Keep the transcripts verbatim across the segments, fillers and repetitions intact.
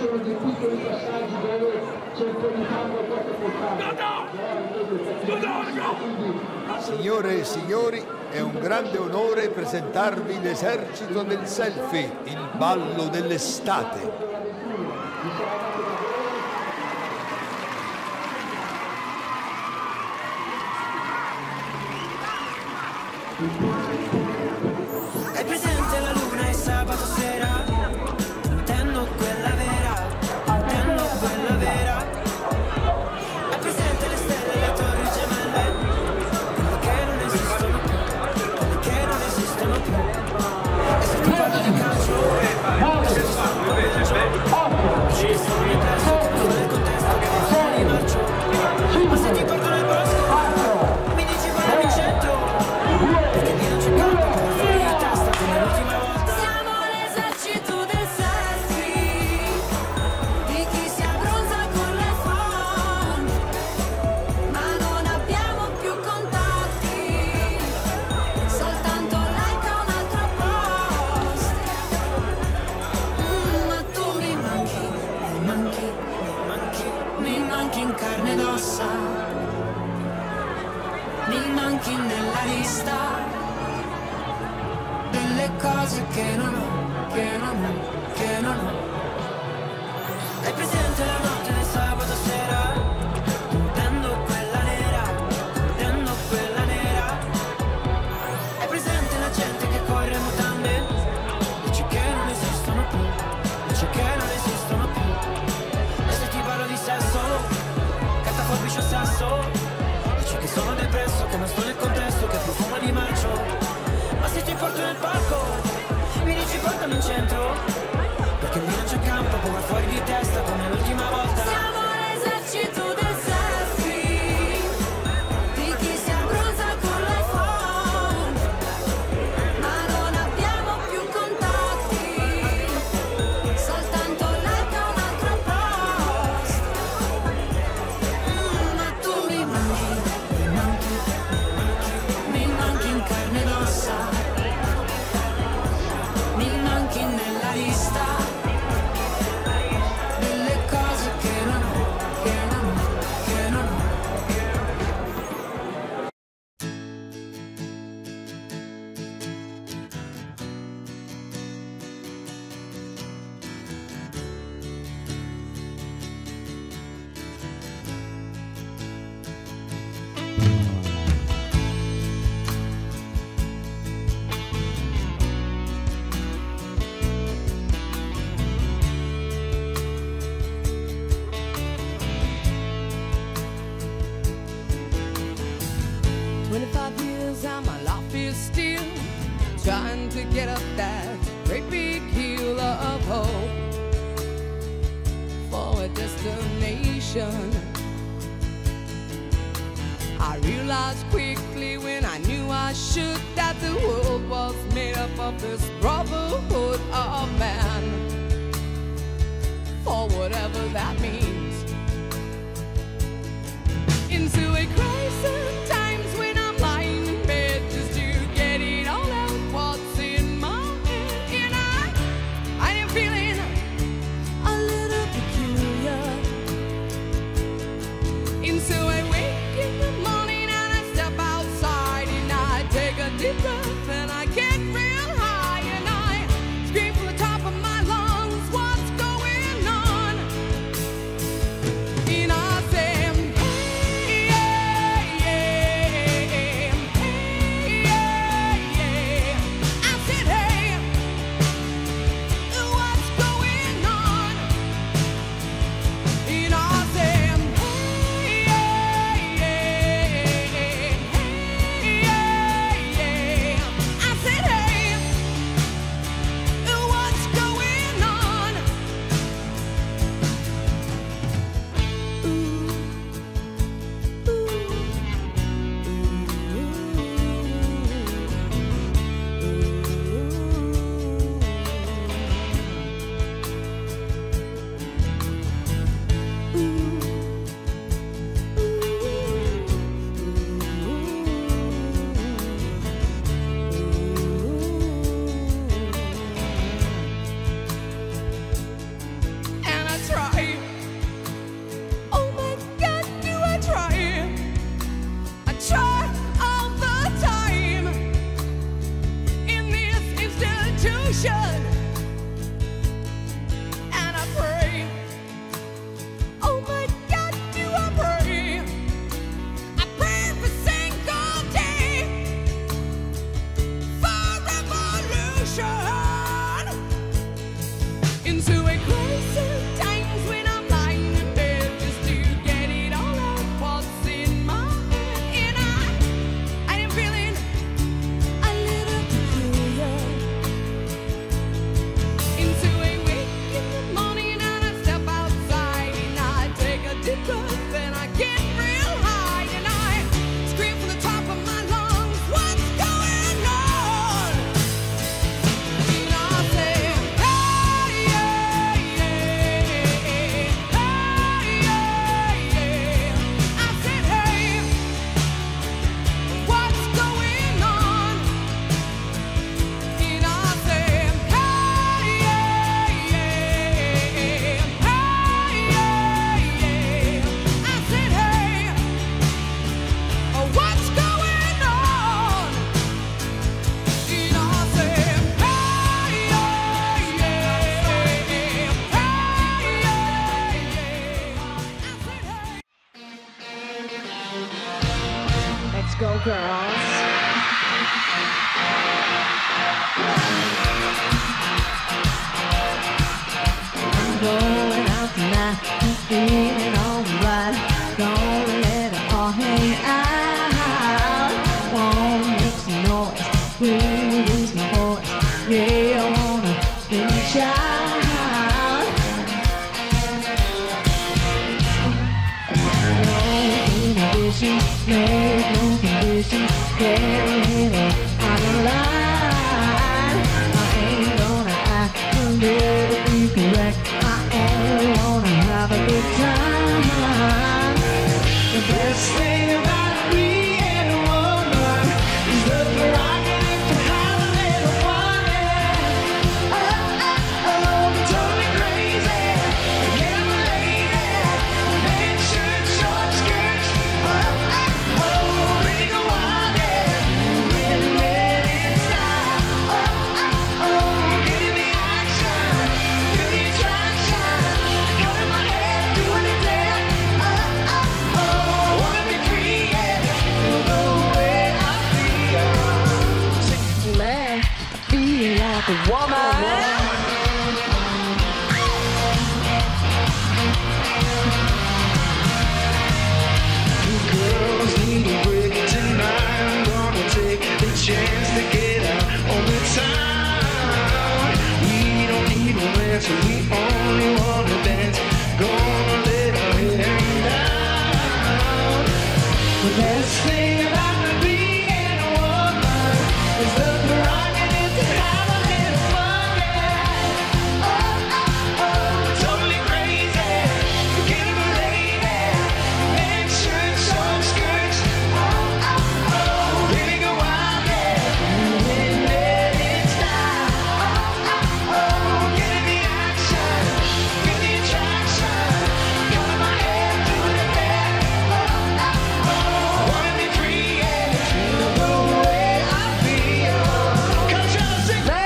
sono dei piccoli passaggi dove c'è un po' di fango e poco portato. Signore e signori, è un grande onore presentarvi l'esercito del selfie, il ballo dell'estate. Hai presente la luna e sabato sera? Intendo quella vera, intendo quella vera. Hai presente le stelle e le torri gemelle? Quelle che non esistono più, quelle che non esistono più. E se ti parlo di calcio, se ti parlo di calcio, dici che sono depresso, che non sto nel contesto, che non sono di marcio. Ma se ti porto nel bosco, mi dici guardami in centro. Perché lì non c'è campo, come fuori di testa come l'ultima volta. Siamo l'esercito del selfie, di chi si abbronza con l'iPhone, ma non abbiamo più contatti, soltanto like a un altro post. Mm, ma tu mi manchi, mi manchi, mi manchi, mi manchi in carne ed ossa, mi manchi nella lista delle cose che non ho, che non ho, che non ho. Hai presente la notte del sabato sera? Intendo quella nera, intendo quella nera. Hai presente la gente che corre a mutande? Dici che non esistono più, dici che non esistono più. E se ti parlo di sesso, carta, forbice o sasso, dici che sono depresso, che non sto nel contesto, che profumo di marcio. Ma se ti porto nel parco, mi dici portami in centro, perché lì non c'è campo, come fuori di testa come l'ultima volta. Siamo l'esercito del selfie, di chi si abbronza con l'iPhone, ma non abbiamo più contatti, soltanto like a un altro post. Mm, ma tu mi manchi, mi manchi, mi manchi in carne ed ossa, mi manchi nella lista delle cose che non ho, che non ho, che non ho. twenty-five years and my life is still trying to get up that great big hill of hope for a destination. I realized quickly when I knew I should that the world was made up of this brotherhood of man, for whatever that means. Into a crisis times when I'm lying in bed just to get it all out what's in my head. And I, I am feeling a little peculiar. And so I wake in the morning and I step outside and I take a deep breath and I get real high and I scream from the top of my lungs, what's going on? And I say, yeah. raise my voice. Yeah, I wanna scream and shout. No inhibitions, make no conditions, carry it out of line. I ain't gonna act a little incorrect. I only wanna have a good time. The best thing about being a woman is the prerogative to have a little fun. Yeah. Oh, oh, oh, totally crazy. Yeah, I'm a lady. Men shirts, short skirts. Oh, oh, oh, really go wild, yeah. Really let it style. Oh, oh, oh, give me the action. Give me the attraction. Got in my head, doing it there. Oh, oh, oh, wanna be free, yeah. The way I feel. Let me feel like a woman. Girls need a break tonight. I'm gonna take the chance to get out on the town. We don't need romance, we only wanna dance. Gonna let our hair down. The best thing about being a woman is the prerogative to have a little fun. Yeah. Oh, oh, oh, totally crazy. Get a lady. Men shirts, short skirts. Oh, oh, oh, really go wild, yeah. Really let it style. Oh, oh, oh, get in the action. Feel the attraction. Got in my head, doing it there. Oh, oh, oh, wanna be free, yeah. Feel the way I feel. Come on, try to sing that.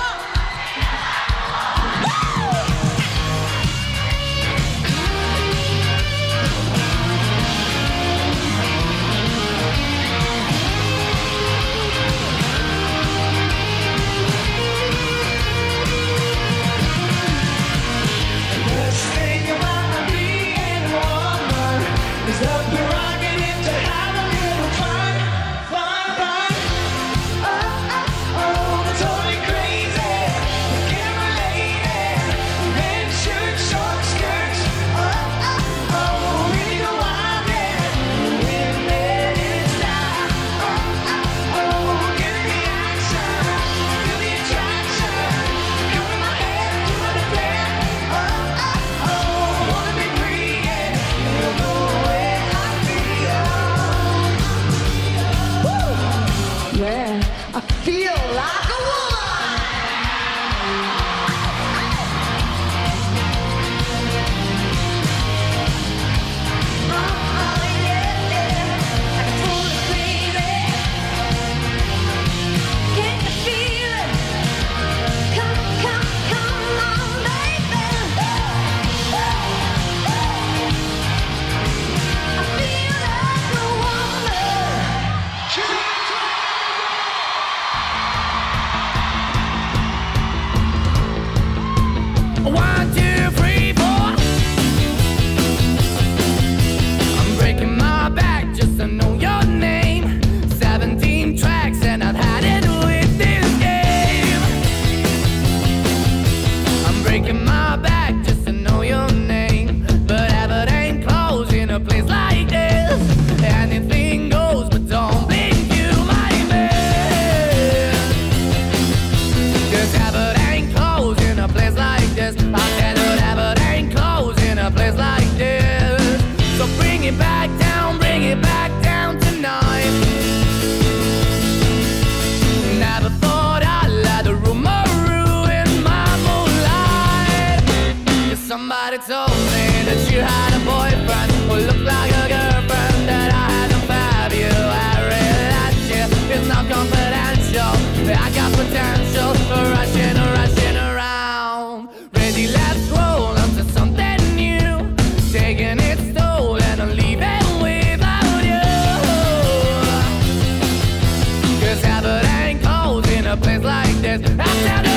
The best thing about being a woman is the prerogative to have a little fun, fun, fun. Oh, oh, oh, totally crazy. Get a lady. Men shirts, short skirts. Oh, oh, oh, really go wild, yeah. Really let it style. Oh, oh, oh, get in the action. Feel the attraction. Come in my head, doing it there. Oh, oh, oh, wanna be free, yeah. Feel the way I feel. Woo! Yeah, I feel like a woman. Oh, oh, yeah, yeah. I'm totally crazy. Can you feel it? Come, come, come on, baby. I feel like a woman. One, two, three, four. I'm breaking my back just to know your name. Seventeen tracks and I've had it with this game. I'm breaking my back just to know your name. But heaven ain't closed in a place like this. Anything goes, but don't blink you, my man. 'Cause heaven ain't closed in a place like this. I said that heaven ain't closed in a place like this. So bring it back down, bring it back down tonight. Never thought I'd let the rumor ruin my moonlight. 'Cause somebody told me that you had a boyfriend who looked like a girlfriend that I had to have you. I really like you, it's not confidential. I got potential for rushing, rushing around. Ready, let's roll onto something new. Taking its toll and I'm leaving without you. 'Cause heaven ain't cold in a place like this. I said